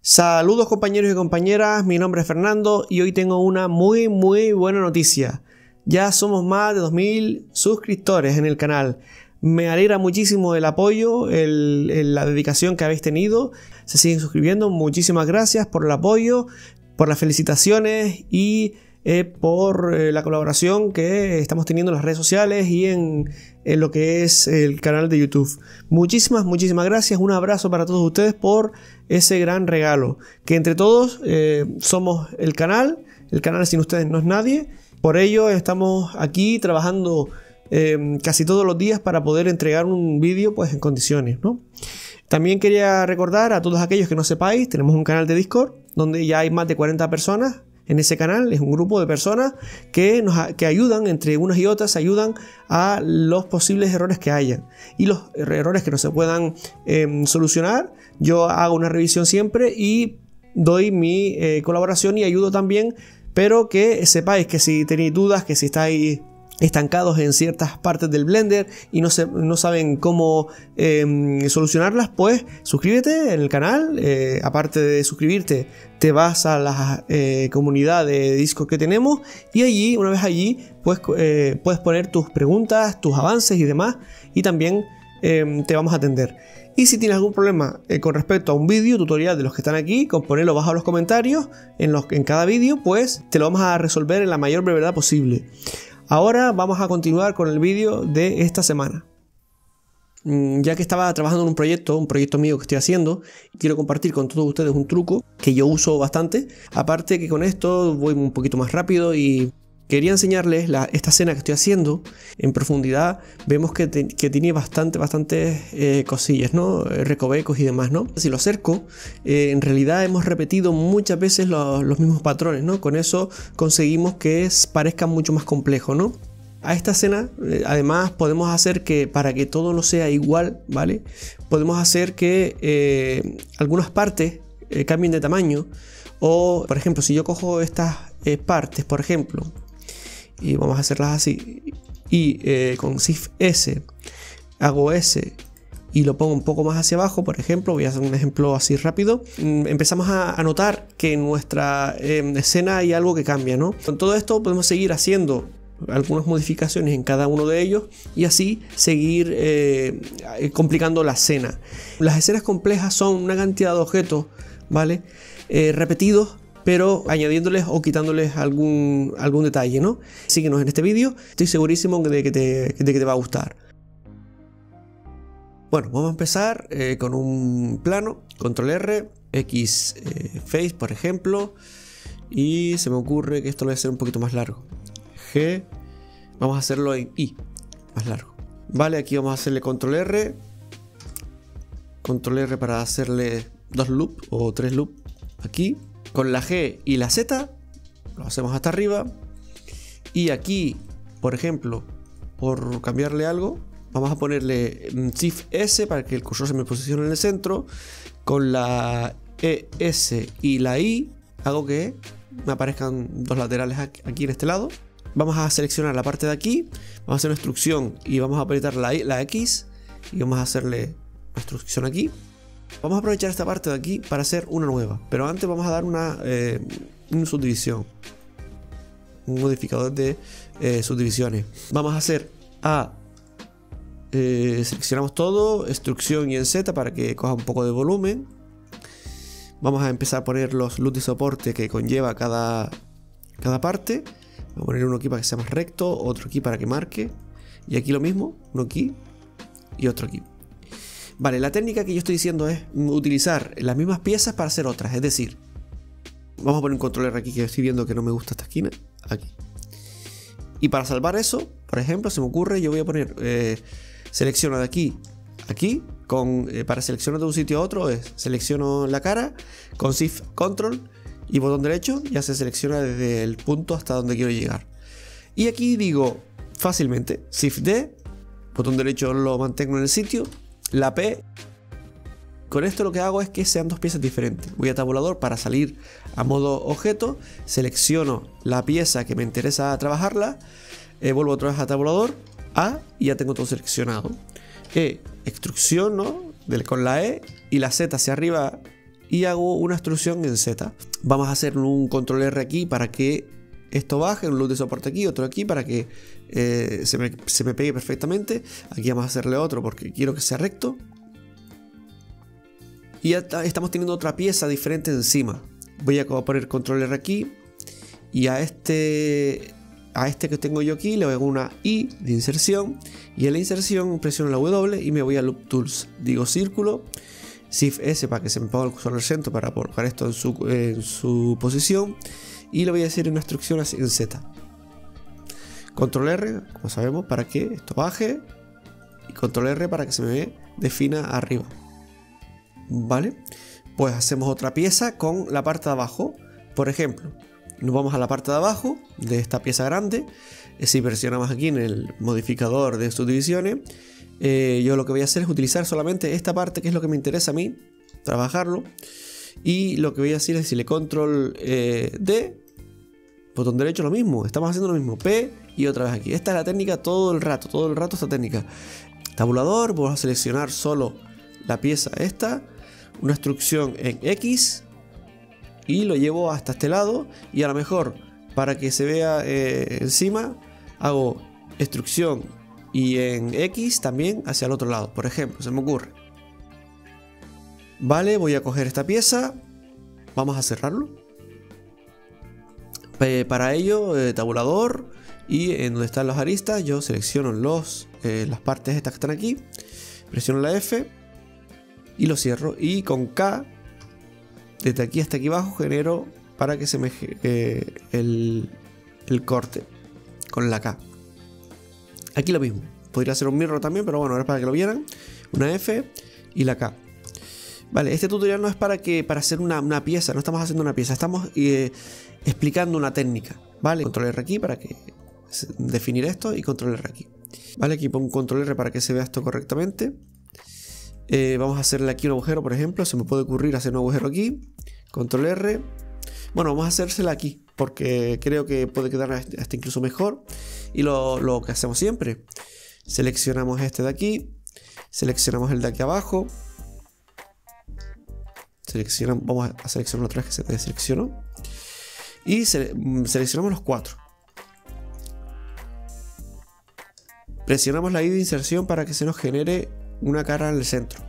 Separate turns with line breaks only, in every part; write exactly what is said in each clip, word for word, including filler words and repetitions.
Saludos compañeros y compañeras, mi nombre es Fernando y hoy tengo una muy muy buena noticia. Ya somos más de dos mil suscriptores en el canal. Me alegra muchísimo el apoyo, el, el, la dedicación que habéis tenido. Se siguen suscribiendo, muchísimas gracias por el apoyo, por las felicitaciones y eh, por eh, la colaboración que estamos teniendo en las redes sociales y en, en lo que es el canal de YouTube. Muchísimas, muchísimas gracias. Un abrazo para todos ustedes por ese gran regalo. Que entre todos eh, somos el canal. El canal sin ustedes no es nadie. Por ello estamos aquí trabajando eh, casi todos los días para poder entregar un vídeo pues en condiciones, ¿no? También quería recordar a todos aquellos que no sepáis, tenemos un canal de Discord donde ya hay más de cuarenta personas. En ese canal es un grupo de personas que, nos, que ayudan, entre unas y otras, ayudan a los posibles errores que hayan. Y los errores que no se puedan eh, solucionar, yo hago una revisión siempre y doy mi eh, colaboración y ayudo también. Pero que sepáis que si tenéis dudas, que si estáis estancados en ciertas partes del Blender y no, se, no saben cómo eh, solucionarlas, pues suscríbete en el canal. Eh, aparte de suscribirte, te vas a la eh, comunidad de Discord que tenemos y allí, una vez allí, pues eh, puedes poner tus preguntas, tus avances y demás, y también eh, te vamos a atender. Y si tienes algún problema eh, con respecto a un vídeo tutorial de los que están aquí, con ponerlo abajo en los comentarios, en, los, en cada vídeo, pues te lo vamos a resolver en la mayor brevedad posible. Ahora vamos a continuar con el vídeo de esta semana. Ya que estaba trabajando en un proyecto, un proyecto mío que estoy haciendo, quiero compartir con todos ustedes un truco que yo uso bastante. Aparte que con esto voy un poquito más rápido y quería enseñarles la, esta escena que estoy haciendo en profundidad. Vemos que, te, que tiene bastante, bastantes eh, cosillas, ¿no? Recovecos y demás, ¿no? Si lo acerco, eh, en realidad hemos repetido muchas veces lo, los mismos patrones, ¿no? Con eso conseguimos que es, parezca mucho más complejo, ¿no? A esta escena, eh, además, podemos hacer que, para que todo no sea igual, ¿vale? Podemos hacer que eh, algunas partes eh, cambien de tamaño. O, por ejemplo, si yo cojo estas eh, partes, por ejemplo, y vamos a hacerlas así, y eh, con Shift S hago S y lo pongo un poco más hacia abajo, por ejemplo, voy a hacer un ejemplo así rápido, empezamos a, a notar que en nuestra eh, escena hay algo que cambia, ¿no? Con todo esto podemos seguir haciendo algunas modificaciones en cada uno de ellos y así seguir eh, complicando la escena. Las escenas complejas son una cantidad de objetos, ¿vale? Eh, repetidos, pero añadiéndoles o quitándoles algún, algún detalle, ¿no? Síguenos en este vídeo, estoy segurísimo de que te, de que te va a gustar. Bueno, vamos a empezar eh, con un plano, control R, X eh, face, por ejemplo, y se me ocurre que esto lo voy a hacer un poquito más largo. G, vamos a hacerlo en Y, más largo. Vale, aquí vamos a hacerle control R, control R para hacerle dos loops o tres loops aquí. Con la G y la Z lo hacemos hasta arriba. Y aquí, por ejemplo, por cambiarle algo, vamos a ponerle Shift S para que el cursor se me posicione en el centro. Con la E S y la I hago que me aparezcan dos laterales aquí en este lado. Vamos a seleccionar la parte de aquí, vamos a hacer una instrucción y vamos a apretar la, la X y vamos a hacerle una instrucción aquí. Vamos a aprovechar esta parte de aquí para hacer una nueva, pero antes vamos a dar una, eh, una subdivisión, un modificador de eh, subdivisiones. Vamos a hacer A, eh, seleccionamos todo, instrucción y en Z para que coja un poco de volumen. Vamos a empezar a poner los loops de soporte que conlleva cada, cada parte. Vamos a poner uno aquí para que sea más recto, otro aquí para que marque, y aquí lo mismo, uno aquí y otro aquí. Vale, la técnica que yo estoy diciendo es utilizar las mismas piezas para hacer otras, es decir, vamos a poner un control R aquí que estoy viendo que no me gusta esta esquina, aquí. Y para salvar eso, por ejemplo, se me ocurre, yo voy a poner, eh, selecciono de aquí, aquí, con, eh, para seleccionar de un sitio a otro es, selecciono la cara, con Shift Control y botón derecho, ya se selecciona desde el punto hasta donde quiero llegar. Y aquí digo fácilmente, Shift D, botón derecho lo mantengo en el sitio, la P. Con esto lo que hago es que sean dos piezas diferentes. Voy a tabulador para salir a modo objeto, selecciono la pieza que me interesa trabajarla, eh, vuelvo otra vez a tabulador, A, y ya tengo todo seleccionado. E, extrusión, ¿no? Del, con la E y la Z hacia arriba y hago una extrusión en Z. Vamos a hacer un control R aquí para que esto baje, un loop de soporte aquí, otro aquí para que eh, se, me, se me pegue perfectamente. Aquí vamos a hacerle otro porque quiero que sea recto. Y ya estamos teniendo otra pieza diferente encima. Voy a poner control R aquí y a este, a este que tengo yo aquí le voy a poner una I de inserción, y en la inserción presiono la W y me voy a Loop Tools, digo círculo, Shift S para que se me ponga el cursor al centro para colocar esto en su, en su posición, y le voy a decir una instrucción así en Z. Control R, como sabemos, para que esto baje, y Control R para que se me defina arriba. Vale, pues hacemos otra pieza con la parte de abajo. Por ejemplo, nos vamos a la parte de abajo de esta pieza grande. Si presionamos aquí en el modificador de subdivisiones, eh, yo lo que voy a hacer es utilizar solamente esta parte, que es lo que me interesa a mí, trabajarlo. Y lo que voy a hacer es decirle control eh, D, botón derecho, lo mismo, estamos haciendo lo mismo, P y otra vez aquí. Esta es la técnica todo el rato, todo el rato esta técnica. Tabulador, vamos a seleccionar solo la pieza esta, una instrucción en X y lo llevo hasta este lado, y a lo mejor para que se vea eh, encima hago instrucción y en X también hacia el otro lado, por ejemplo, se me ocurre. Vale, voy a coger esta pieza, vamos a cerrarlo. Eh, para ello, eh, tabulador, y en donde están las aristas yo selecciono los, eh, las partes estas que están aquí, presiono la F y lo cierro, y con K desde aquí hasta aquí abajo genero para que se me eh, el, el corte con la K. Aquí lo mismo, podría ser un mirror también, pero bueno, ahora para que lo vieran, una F y la K. Vale, este tutorial no es para que para hacer una, una pieza, no estamos haciendo una pieza, estamos eh, explicando una técnica, ¿vale? Control R aquí para que definir esto, y control R aquí. Vale, aquí pongo un control R para que se vea esto correctamente. Eh, vamos a hacerle aquí un agujero, por ejemplo. Se me puede ocurrir hacer un agujero aquí. Control R. Bueno, vamos a hacérsela aquí porque creo que puede quedar hasta incluso mejor. Y lo, lo que hacemos siempre, seleccionamos este de aquí, seleccionamos el de aquí abajo, seleccionamos, vamos a seleccionar otra vez que se deseleccionó, y sele seleccionamos los cuatro. Presionamos la I de inserción para que se nos genere una cara en el centro.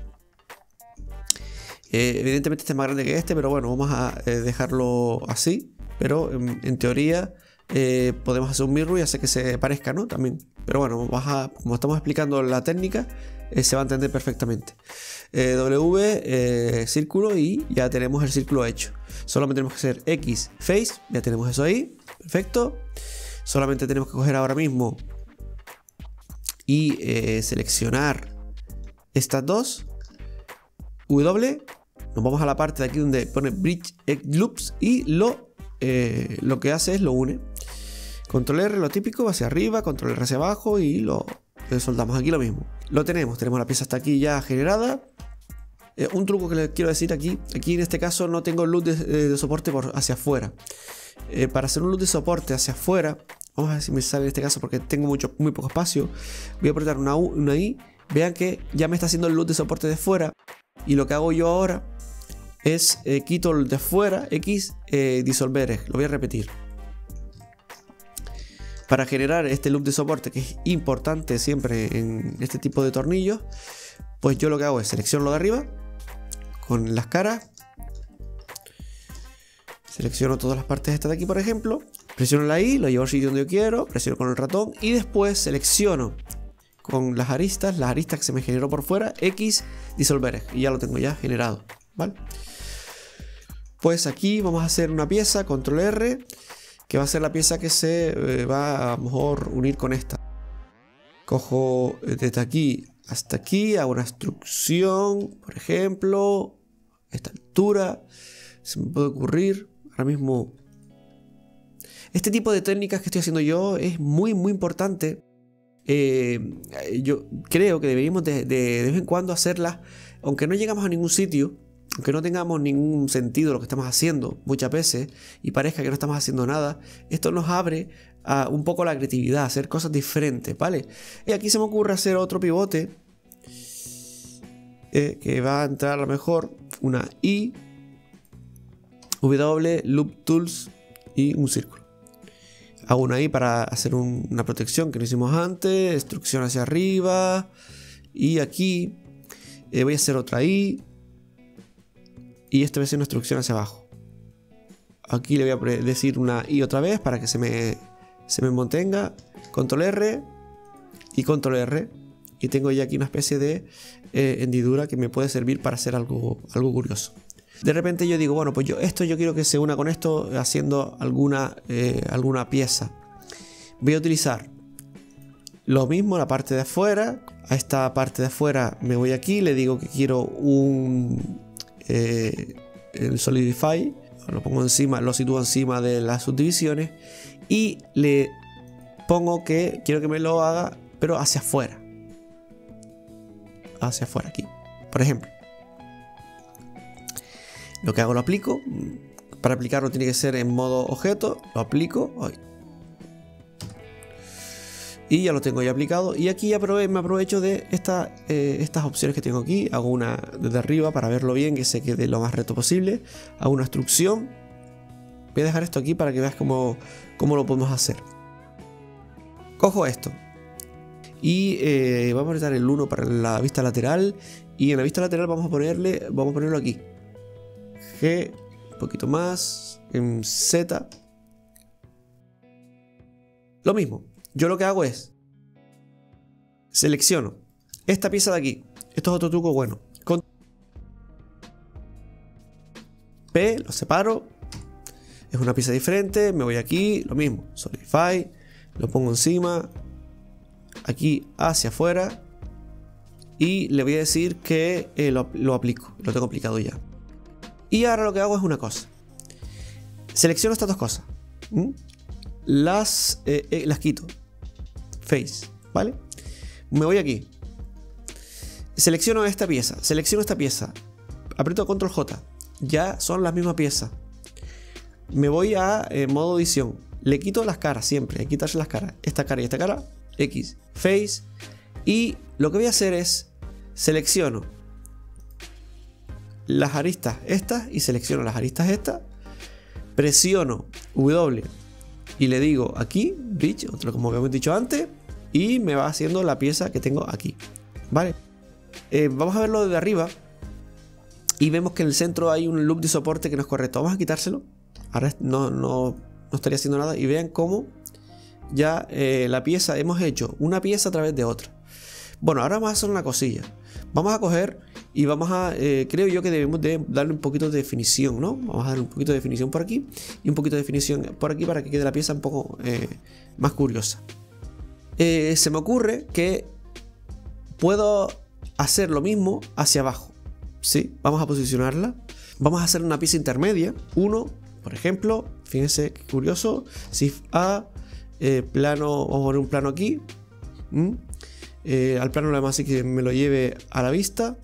Eh, evidentemente este es más grande que este, pero bueno, vamos a eh, dejarlo así. Pero en, en teoría eh, podemos hacer un mirror y hacer que se parezca, ¿no? También. Pero bueno, vas a, como estamos explicando la técnica, eh, se va a entender perfectamente. Eh, W, eh, círculo, y ya tenemos el círculo hecho. Solamente tenemos que hacer X, face, ya tenemos eso ahí. Perfecto. Solamente tenemos que coger ahora mismo y eh, seleccionar estas dos. W, nos vamos a la parte de aquí donde pone Bridge Loops y lo, eh, lo que hace es lo une. Control R, lo típico, hacia arriba, Control R hacia abajo, y lo eh, soltamos. Aquí lo mismo. Lo tenemos, tenemos la pieza hasta aquí ya generada. Eh, un truco que les quiero decir aquí, aquí en este caso no tengo luz de, de soporte por hacia afuera. Eh, para hacer un luz de soporte hacia afuera, vamos a ver si me sale en este caso porque tengo mucho, muy poco espacio. Voy a apretar una, U, una I. Vean que ya me está haciendo el luz de soporte de fuera. Y lo que hago yo ahora es eh, quito el de fuera, X, eh, disolver. Lo voy a repetir. Para generar este loop de soporte, que es importante siempre en este tipo de tornillos, pues yo lo que hago es selecciono lo de arriba con las caras. Selecciono todas las partes estas de aquí, por ejemplo. Presiono la I, lo llevo al sitio donde yo quiero. Presiono con el ratón y después selecciono con las aristas, las aristas que se me generó por fuera, X, disolver, y ya lo tengo ya generado, ¿vale? Pues aquí vamos a hacer una pieza, Control R, que va a ser la pieza que se eh, va a lo mejor unir con esta. Cojo desde aquí hasta aquí, hago una instrucción, por ejemplo, a esta altura, se me puede ocurrir, ahora mismo. Este tipo de técnicas que estoy haciendo yo es muy muy importante. Eh, yo creo que deberíamos de, de, de vez en cuando hacerlas, aunque no llegamos a ningún sitio, aunque no tengamos ningún sentido lo que estamos haciendo muchas veces y parezca que no estamos haciendo nada. Esto nos abre a un poco la creatividad, hacer cosas diferentes, ¿vale? Y aquí se me ocurre hacer otro pivote eh, que va a entrar a lo mejor una I W, Loop Tools y un círculo. Hago una ahí para hacer un, una protección que no hicimos antes, extrusión hacia arriba. Y aquí eh, voy a hacer otra I. Y esta va a ser una extrusión hacia abajo. Aquí le voy a decir una I otra vez para que se me, se me mantenga. Control R y Control R. Y tengo ya aquí una especie de eh, hendidura que me puede servir para hacer algo, algo curioso. De repente yo digo, bueno, pues yo esto yo quiero que se una con esto haciendo alguna, eh, alguna pieza. Voy a utilizar lo mismo, la parte de afuera. A esta parte de afuera me voy aquí, le digo que quiero un eh, el Solidify. Lo pongo encima, lo sitúo encima de las subdivisiones. Y le pongo que quiero que me lo haga, pero hacia afuera. Hacia afuera aquí. Por ejemplo. Lo que hago lo aplico. Para aplicarlo tiene que ser en modo objeto. Lo aplico. Ay. Y ya lo tengo ya aplicado. Y aquí aprove me aprovecho de esta, eh, estas opciones que tengo aquí. Hago una desde arriba para verlo bien, que se quede lo más recto posible. Hago una extrusión. Voy a dejar esto aquí para que veas cómo, cómo lo podemos hacer. Cojo esto. Y eh, vamos a apretar el uno para la vista lateral. Y en la vista lateral vamos a ponerle. Vamos a ponerlo aquí. G, un poquito más, en Z. Lo mismo, yo lo que hago es selecciono esta pieza de aquí. Esto es otro truco bueno. Con P, lo separo. Es una pieza diferente, me voy aquí, lo mismo. Solidify, lo pongo encima. Aquí hacia afuera. Y le voy a decir que eh, lo, lo aplico, lo tengo aplicado ya. Y ahora lo que hago es una cosa. Selecciono estas dos cosas. ¿Mm? Las, eh, eh, las quito. Face, ¿vale? Me voy aquí. Selecciono esta pieza. Selecciono esta pieza. Aprieto Control J. Ya son las mismas piezas. Me voy a eh, modo edición. Le quito las caras siempre. Hay que quitarse las caras. Esta cara y esta cara. X. Face. Y lo que voy a hacer es selecciono las aristas estas y selecciono las aristas estas, presiono W y le digo aquí bridge, otro como habíamos dicho antes, y me va haciendo la pieza que tengo aquí, vale. Eh, vamos a verlo desde arriba y vemos que en el centro hay un loop de soporte que no es correcto. Vamos a quitárselo. Ahora no, no, no estaría haciendo nada y vean cómo ya eh, la pieza, hemos hecho una pieza a través de otra. Bueno, ahora vamos a hacer una cosilla. Vamos a coger y vamos a, eh, creo yo que debemos de darle un poquito de definición, ¿no? Vamos a darle un poquito de definición por aquí y un poquito de definición por aquí para que quede la pieza un poco eh, más curiosa. Eh, se me ocurre que puedo hacer lo mismo hacia abajo, ¿sí? Vamos a posicionarla. Vamos a hacer una pieza intermedia. Uno, por ejemplo, fíjense qué curioso. Shift A, eh, plano, vamos a poner un plano aquí. ¿Mm? Eh, al plano lo demás así que me lo lleve a la vista,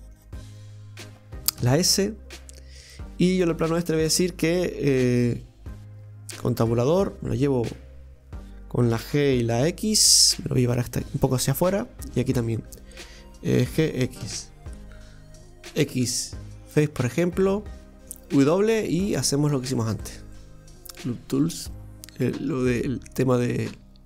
la S, y yo el plano este le voy a decir que eh, con tabulador me lo llevo con la G y la X, me lo voy a llevar hasta un poco hacia afuera, y aquí también eh, G, X X, Face por ejemplo, W, y hacemos lo que hicimos antes, Loop Tools, eh, lo del tema de,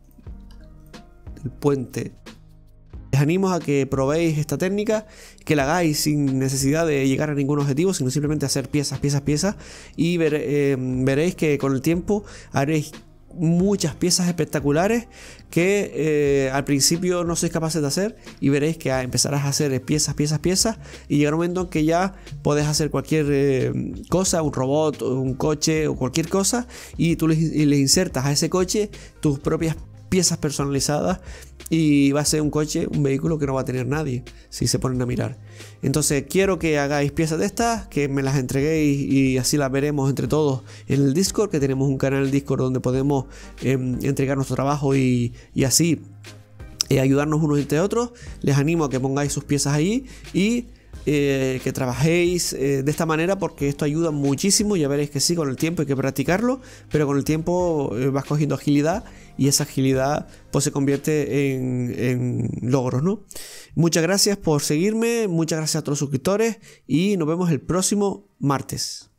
del puente. Les animo a que probéis esta técnica, que la hagáis sin necesidad de llegar a ningún objetivo, sino simplemente hacer piezas, piezas, piezas, y ver, eh, veréis que con el tiempo haréis muchas piezas espectaculares que eh, al principio no sois capaces de hacer, y veréis que empezarás a hacer piezas, piezas, piezas, y llegará un momento en que ya podés hacer cualquier eh, cosa, un robot, un coche o cualquier cosa, y tú le, y le insertas a ese coche tus propias piezas personalizadas, y va a ser un coche, un vehículo que no va a tener nadie si se ponen a mirar. Entonces quiero que hagáis piezas de estas, que me las entreguéis y así las veremos entre todos en el Discord, que tenemos un canal Discord donde podemos eh, entregar nuestro trabajo y, y así eh, ayudarnos unos entre otros. Les animo a que pongáis sus piezas ahí y Eh, que trabajéis eh, de esta manera, porque esto ayuda muchísimo. Ya veréis que sí, con el tiempo hay que practicarlo, pero con el tiempo eh, vas cogiendo agilidad, y esa agilidad pues se convierte en, en logros, ¿no? Muchas gracias por seguirme, muchas gracias a todos los suscriptores, y nos vemos el próximo martes.